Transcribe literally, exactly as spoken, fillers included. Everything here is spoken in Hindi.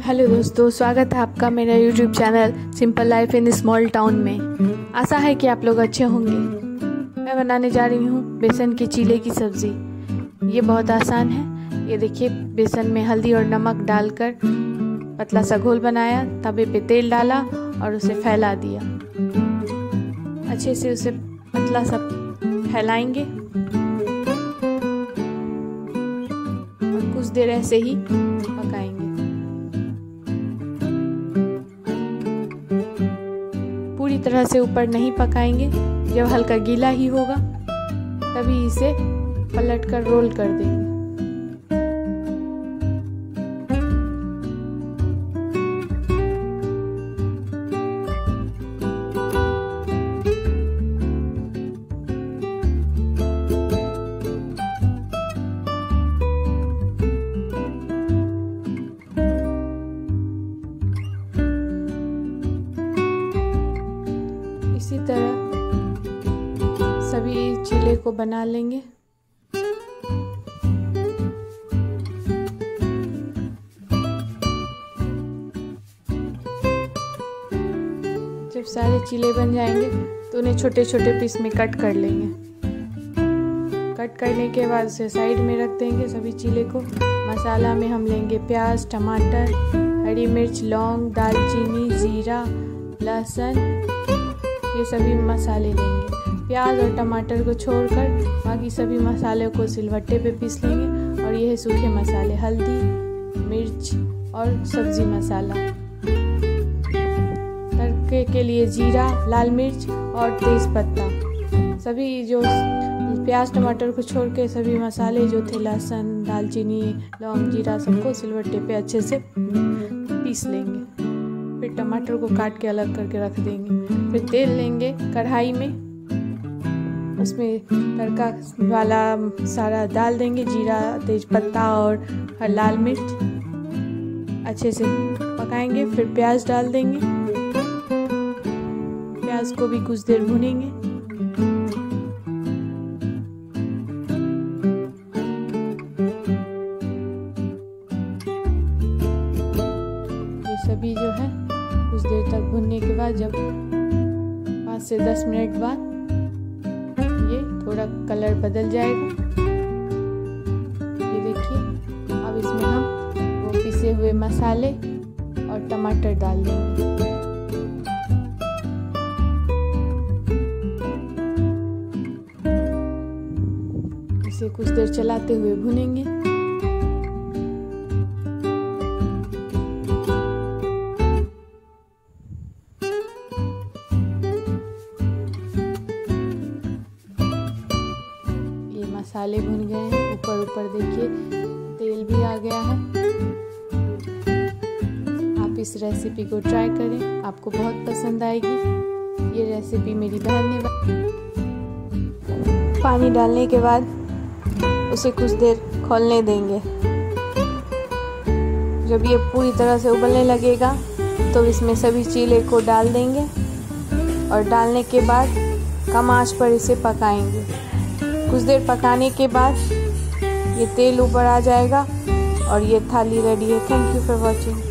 हेलो दोस्तों, स्वागत है आपका मेरा YouTube channel simple life in small town में। आशा है कि आप लोग अच्छे होंगे। मैं बनाने जा रही हूँ बेसन के चीले की सब्ज़ी। ये बहुत आसान है। ये देखिए, बेसन में हल्दी और नमक डालकर पतला सा घोल बनाया, तवे पे तेल डाला और उसे फैला दिया। अच्छे से उसे पतला सा फैलाएंगे और कुछ देर ऐसे ही पकाएंगे। पूरी तरह से ऊपर नहीं पकाएंगे। जब हल्का गीला ही होगा तभी इसे पलटकर रोल कर देंगे। इसी तरह सभी चीले को बना लेंगे। जब सारे चीले बन जाएंगे तो उन्हें छोटे छोटे पीस में कट कर लेंगे। कट करने के बाद उसे साइड में रख देंगे सभी चीले को। मसाला में हम लेंगे प्याज, टमाटर, हरी मिर्च, लौंग, दालचीनी, जीरा, लहसुन, ये सभी मसाले लेंगे। प्याज और टमाटर को छोड़कर बाकी सभी मसालों को सिलवट्टे पे पीस लेंगे। और ये है सूखे मसाले, हल्दी, मिर्च और सब्जी मसाला। तड़के के लिए जीरा, लाल मिर्च और तेज पत्ता। सभी जो प्याज टमाटर को छोड़ के सभी मसाले जो थे, लहसुन, दालचीनी, लौंग, जीरा, सबको सिलवट्टे पे अच्छे से पीस लेंगे। फिर टमाटर को काट के अलग करके रख देंगे। फिर तेल लेंगे कढ़ाई में, उसमें तड़का वाला सारा डाल देंगे, जीरा, तेजपत्ता और लाल मिर्च। अच्छे से पकाएंगे। फिर प्याज डाल देंगे। प्याज को भी कुछ देर भूनेंगे। ये सभी जो है कुछ देर तक भुनने के बाद, जब पाँच से दस मिनट बाद ये थोड़ा कलर बदल जाएगा। ये देखिए, अब इसमें हम वो पिसे हुए मसाले और टमाटर डाल देंगे। इसे कुछ देर चलाते हुए भुनेंगे। मसाले भुन गए हैं, ऊपर ऊपर देखिए तेल भी आ गया है। आप इस रेसिपी को ट्राई करें, आपको बहुत पसंद आएगी। ये रेसिपी मेरी बहन ने। पानी डालने के बाद उसे कुछ देर खौलने देंगे। जब ये पूरी तरह से उबलने लगेगा तो इसमें सभी चीले को डाल देंगे और डालने के बाद कम आंच पर इसे पकाएंगे। कुछ देर पकाने के बाद ये तेल ऊपर आ जाएगा और ये थाली रेडी है। Thank you for watching.